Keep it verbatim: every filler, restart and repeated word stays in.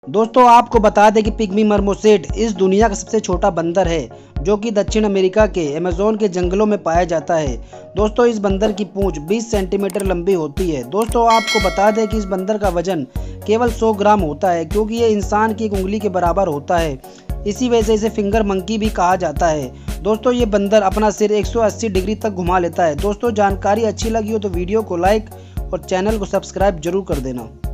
दोस्तों आपको बता दें कि पिग्मी मर्मोसेट इस दुनिया का सबसे छोटा बंदर है जो कि दक्षिण अमेरिका के अमेज़न के जंगलों में पाया जाता है। दोस्तों इस बंदर की पूंछ बीस सेंटीमीटर लंबी होती है। दोस्तों आपको बता दें कि इस बंदर का वजन केवल सौ ग्राम होता है, क्योंकि ये इंसान की एक उंगली के बराबर होता है। इसी वजह से इसे फिंगर मंकी भी कहा जाता है। दोस्तों ये बंदर अपना सिर एक सौ अस्सी डिग्री तक घुमा लेता है। दोस्तों जानकारी अच्छी लगी हो तो वीडियो को लाइक और चैनल को सब्सक्राइब जरूर कर देना।